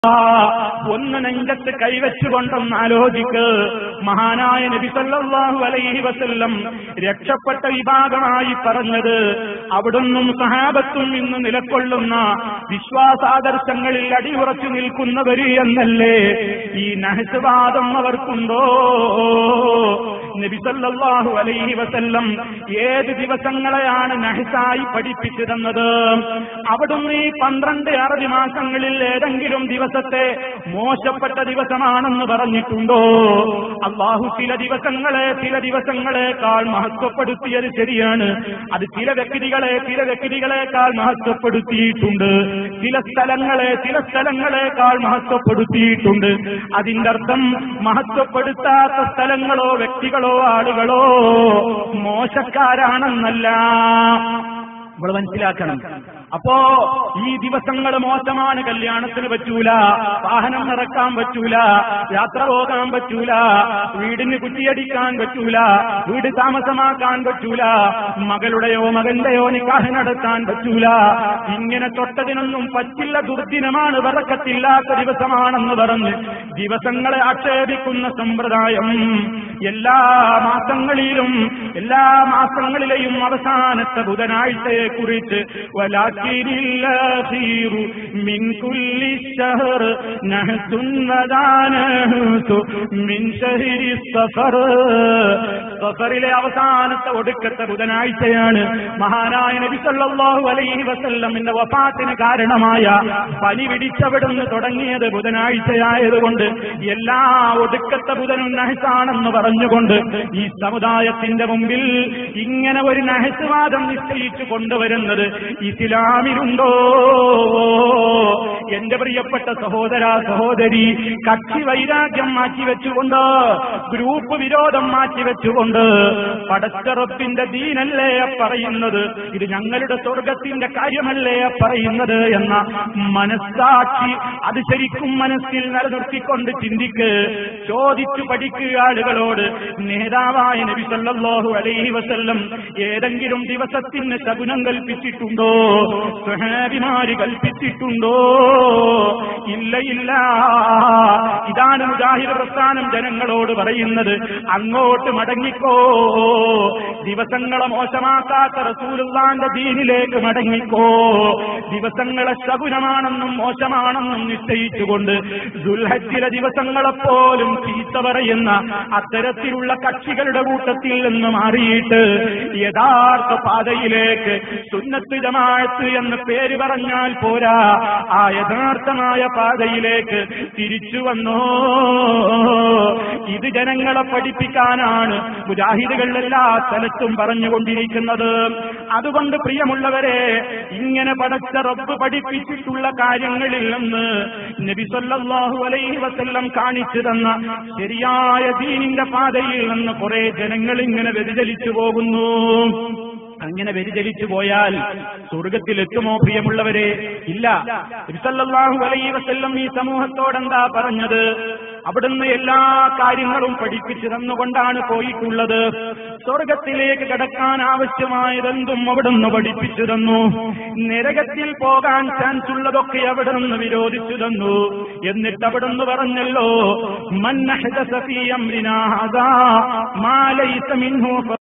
ഒന്ന് നെഞ്ചത്ത് കൈവച്ചുകൊണ്ടൊന്ന് ആലോചിക്ക്. മഹാനായ നബി സല്ലല്ലാഹു അലൈഹി വസല്ലം രക്ഷപ്പെട്ട വിഭാഗമായി പറഞ്ഞത് അവിടുന്നും സഹാബത്തും ഇന്ന് നിലകൊള്ളുന്ന വിശ്വാസാദർശങ്ങളിൽ അടിയുറച്ചു നിൽക്കുന്നവര് എന്നല്ലേ? ഈ നഹ്സ്വാദം അവർക്കുണ്ടോ? നബി സല്ലല്ലാഹു അലൈഹി വസല്ലം ഏത് ദിവസങ്ങളെയാണ് നഹ്സായി പഠിപ്പിച്ചു തന്നത്? അവിടുന്ന് ഈ 12 അറബി മാസങ്ങളിൽ ഏതെങ്കിലും ദിവസത്തെ മോശപ്പെട്ട ദിവസമാണെന്ന് പറഞ്ഞിട്ടുണ്ടോ? അല്ലാഹു ചില ദിവസങ്ങളെക്കാൾ മഹത്വപ്പെടുത്തിയത് ശരിയാണ്. അത് ചില വ്യക്തികളെക്കാൾ മഹത്വപ്പെടുത്തിയിട്ടുണ്ട്. ചില സ്ഥലങ്ങളെക്കാൾ മഹത്വപ്പെടുത്തിയിട്ടുണ്ട്. അതിന്റെ അർത്ഥം മഹത്വപ്പെടുത്താത്ത സ്ഥലങ്ങളോ വ്യക്തികളോ ആളുകളോ മോശക്കാരാണെന്നല്ല. നമ്മൾ മനസ്സിലാക്കണം. അപ്പോ ഈ ദിവസങ്ങൾ മോശമാണ്. കല്യാണത്തിന് പറ്റൂല, വാഹനം നിറക്കാൻ പറ്റൂല, യാത്ര പോകാൻ പറ്റൂല, വീടിന് കുറ്റിയടിക്കാൻ പറ്റൂല, വീട് താമസമാക്കാൻ പറ്റൂല, മകളുടെയോ മകന്റെയോ നിക്കാഹ് നടത്താൻ പറ്റൂല. ഇങ്ങനെ തൊട്ടതിനൊന്നും പറ്റില്ല. ദുർദിനമാണ്, ബറക്കത്തില്ലാത്ത ദിവസമാണെന്ന് പറഞ്ഞ് ദിവസങ്ങളെ ആക്ഷേപിക്കുന്ന സമ്പ്രദായം എല്ലാ മാസങ്ങളിലെയും അവസാനത്തെ ബുധനാഴ്ചയെ കുറിച്ച് സഫറിലെ അവസാനത്തെ ഒടുക്കത്തെ ബുധനാഴ്ചയാണ് മഹാനായ നബി സല്ലല്ലാഹു അലൈഹി വസല്ലമിന്റെ വഫാത്തിന് കാരണമായ പനി പിടിച്ചവിടുന്ന് തുടങ്ങിയത് ബുധനാഴ്ചയായതുകൊണ്ട് എല്ലാ ഒടുക്കത്തെ ബുധനും നഹ്സാണെന്ന് പറഞ്ഞുകൊണ്ട് ഈ സമുദായത്തിന്റെ മുമ്പിൽ ഇങ്ങനെ ഒരു നഹ്സ്വാദം നിശ്ചയിച്ചു കൊണ്ടുവരുന്നത് ഇസ്ലാമിലുണ്ടോ? എന്റെ പ്രിയപ്പെട്ട സഹോദര സഹോദരി, കക്ഷി വൈരാഗ്യം മാറ്റിവെച്ചുകൊണ്ട്, ഗ്രൂപ്പ് വിരോധം മാറ്റിവെച്ചുകൊണ്ട് പടച്ച റബ്ബിന്റെ ദീനല്ലേ പറയുന്നത്, ഇത് ഞങ്ങളുടെ സ്വർഗത്തിന്റെ കാര്യമല്ലേ പറയുന്നത് എന്ന മനസ്സാക്ഷി അത് ശരിക്കും മനസ്സിൽ നിലനിർത്തിക്കൊണ്ട് ചിന്തിക്ക്. ചോദിച്ചു പഠിക്കുക ആളുകളോട്. നേതാവായ നബി സല്ലല്ലാഹു അലൈഹി വസല്ലം ഏതെങ്കിലും ദിവസത്തിന് ശകുനം കൽപ്പിച്ചിട്ടുണ്ടോ? സ്വഹാബിമാര് കൽപ്പിച്ചിട്ടുണ്ടോ? ഇല്ല. ഇതാണ് മുജാഹിദ് പ്രസ്ഥാനം ജനങ്ങളോട് പറയുന്നത്. അങ്ങോട്ട് മടങ്ങിക്കോ. ദിവസങ്ങളെ മോശമാക്കാത്ത റസൂലുള്ളാന്റെ ദീനിലേക്ക് മടങ്ങിക്കോ. ദിവസങ്ങളെ ശകുനമാണെന്നും മോശമാണെന്നും നിശ്ചയിച്ചുകൊണ്ട് ദുൽഹജ്ജിലെ ദിവസങ്ങളെപ്പോലും ചീത്ത പറയുന്ന അത്തരത്തിലുള്ള കക്ഷികളുടെ കൂട്ടത്തിൽ നിന്ന് മാറിയിട്ട് യഥാർത്ഥ പാതയിലേക്ക്, സുന്നത്ത് ജമാഅത്ത് എന്ന് പേര് പറഞ്ഞാൽ പോരാ, ആ യഥാർത്ഥമായ പാതയിലേക്ക് തിരിച്ചു വന്നോ. ഇത് ജനങ്ങളെ പഠിപ്പിക്കാനാണ് മുജാഹിദുകൾ എല്ലാ സ്ഥലത്തും പറഞ്ഞുകൊണ്ടിരിക്കുന്നത്. അതുകൊണ്ട് പ്രിയമുള്ളവരെ, ഇങ്ങനെ പടച്ച റബ്ബ് പഠിപ്പിച്ചിട്ടുള്ള കാര്യങ്ങളിൽ നിന്ന് നബി സല്ലല്ലാഹു അലൈഹി വസല്ലം കാണിച്ചു തന്ന ശരിയായ ദീനിന്റെ പാതയിൽ നിന്ന് കുറെ ജനങ്ങൾ ഇങ്ങനെ വ്യതിചലിച്ചു പോകുന്നു. അങ്ങനെ വ്യതിചലിച്ചു പോയാൽ സ്വർഗത്തിലെത്തുമോ പ്രിയമുള്ളവരെ? ഇല്ല. നബി സല്ലല്ലാഹു അലൈഹി വസല്ലം ഈ സമൂഹത്തോടെന്താ പറഞ്ഞത്? അവിടുന്ന് എല്ലാ കാര്യങ്ങളും പഠിപ്പിച്ചു തന്നുകൊണ്ടാണ് പോയിട്ടുള്ളത്. സ്വർഗത്തിലേക്ക് കടക്കാൻ ആവശ്യമായതെന്തും അവിടുന്ന് പഠിപ്പിച്ചു തന്നു. നരകത്തിൽ പോകാൻ ചാൻസ് ഉള്ളതൊക്കെ അവിടുന്ന് വിരോധിച്ചു തന്നു. എന്നിട്ട് അവിടുന്ന് പറഞ്ഞല്ലോ, മൻ അഹ്ദസ ഫീ അംരിനാ ഹാദാ മാ ലൈസ മിൻഹു